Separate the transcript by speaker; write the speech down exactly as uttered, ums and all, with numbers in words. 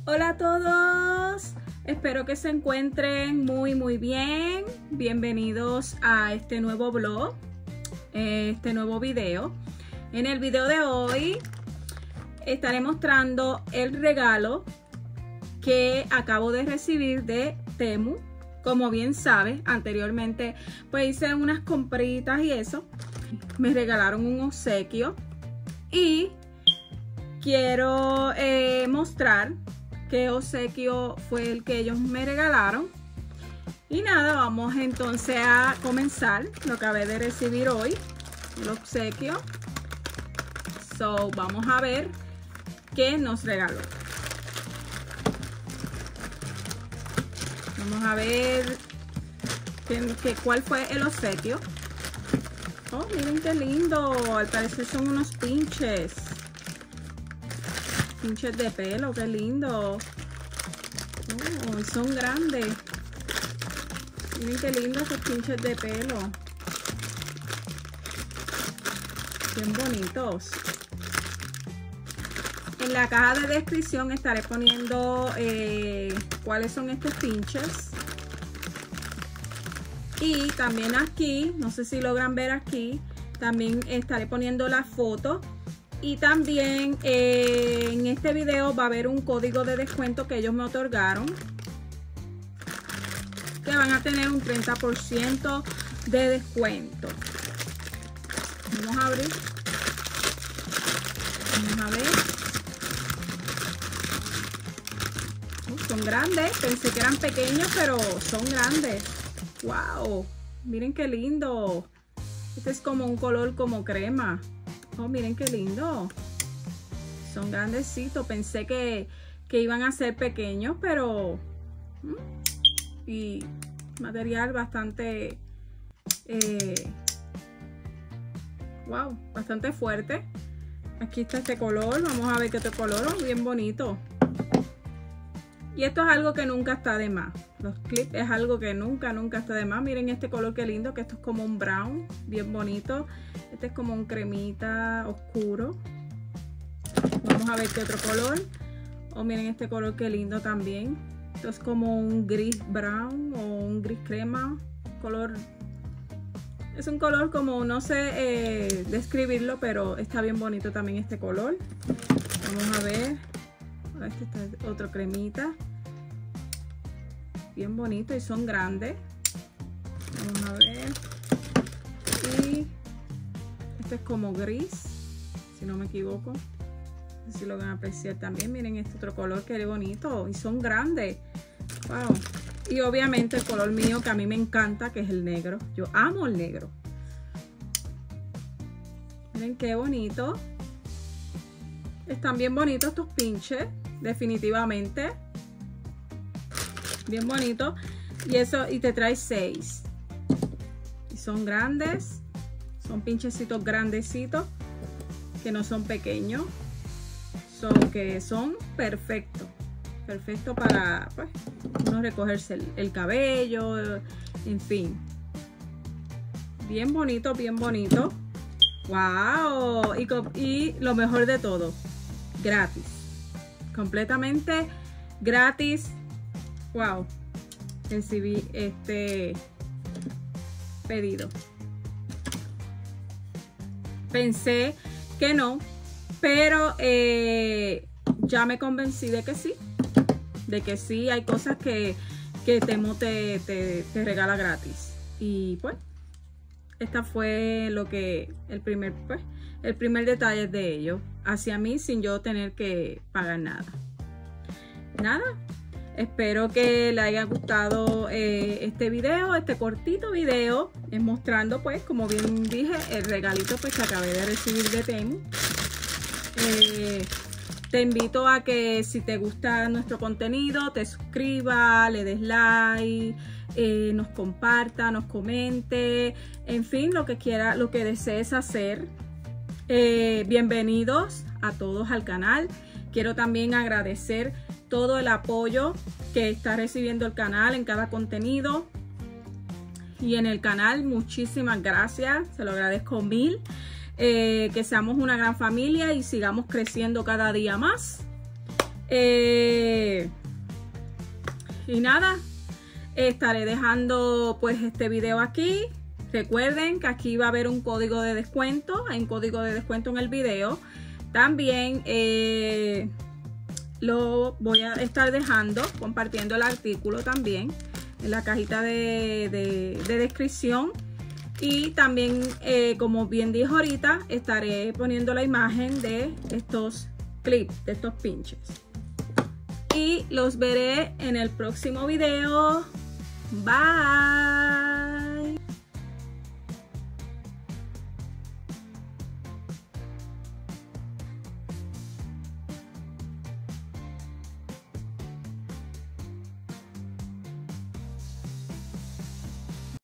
Speaker 1: Hola a todos, espero que se encuentren muy muy bien. Bienvenidos a este nuevo vlog, este nuevo video. En el video de hoy estaré mostrando el regalo que acabo de recibir de Temu. Como bien sabes, anteriormente pues hice unas compritas y eso. Me regalaron un obsequio y quiero eh, mostrar qué obsequio fue el que ellos me regalaron. Y nada, vamos entonces a comenzar. Lo acabé de recibir hoy, el obsequio. So, vamos a ver qué nos regaló. Vamos a ver qué, qué, cuál fue el obsequio. Oh, miren qué lindo. Al parecer son unos pinches. Pinches de pelo, qué lindo. Oh, son grandes. Miren qué lindos esos pinches de pelo. Bien bonitos. En la caja de descripción estaré poniendo eh, cuáles son estos pinches. Y también aquí, no sé si logran ver aquí, también estaré poniendo la foto. Y también eh, en este video va a haber un código de descuento que ellos me otorgaron, que van a tener un treinta por ciento de descuento. Vamos a abrir. Vamos a ver. Uh, son grandes. Pensé que eran pequeños, pero son grandes. ¡Wow! Miren qué lindo. Este es como un color como crema. Oh, miren qué lindo. Son grandecitos. Pensé que, que iban a ser pequeños, pero... Y material bastante... Eh, wow, bastante fuerte. Aquí está este color. Vamos a ver qué otro color. Oh, bien bonito. Y esto es algo que nunca está de más. Los clips es algo que nunca, nunca está de más. Miren este color qué lindo, que esto es como un brown, bien bonito. Este es como un cremita oscuro. Vamos a ver qué otro color. Oh, miren este color qué lindo también. Esto es como un gris brown o un gris crema. Color... Es un color como, no sé eh, describirlo, pero está bien bonito también este color. Vamos a ver. Este está otro cremita. Bien bonito y son grandes. Vamos a ver. Y este es como gris, si no me equivoco. No sé si lo van a apreciar también. Miren este otro color que es bonito. Y son grandes. Wow. Y obviamente el color mío que a mí me encanta, que es el negro. Yo amo el negro. Miren qué bonito. Están bien bonitos estos pinches. Definitivamente. Bien bonito. Y eso, y te trae seis. Y son grandes. Son pinchecitos grandecitos. Que no son pequeños. Son que son perfectos. Perfecto para pues uno recogerse el, el cabello. En fin. Bien bonito, bien bonito. Wow. Y, y lo mejor de todo. Gratis. Completamente gratis. Wow, recibí este pedido. Pensé que no, pero eh, ya me convencí de que sí. De que sí, hay cosas que, que Temu te, te, te regala gratis. Y pues, esta fue lo que, el primer, pues, el primer detalle de ellos hacia mí sin yo tener que pagar nada. Nada. Espero que les haya gustado eh, este video, este cortito video, eh, mostrando pues, como bien dije, el regalito pues que acabé de recibir de Temu. Eh, te invito a que si te gusta nuestro contenido, te suscribas, le des like, eh, nos comparta, nos comente, en fin, lo que quiera, lo que desees hacer. Eh, bienvenidos a todos al canal. Quiero también agradecer todo el apoyo que está recibiendo el canal en cada contenido. Y en el canal, muchísimas gracias. Se lo agradezco mil. Eh, que seamos una gran familia y sigamos creciendo cada día más. Eh, y nada, estaré dejando pues este video aquí. Recuerden que aquí va a haber un código de descuento, hay un código de descuento en el video. También eh, lo voy a estar dejando, compartiendo el artículo también en la cajita de, de, de descripción. Y también, eh, como bien dijo ahorita, estaré poniendo la imagen de estos clips, de estos pinches. Y los veré en el próximo video. Bye.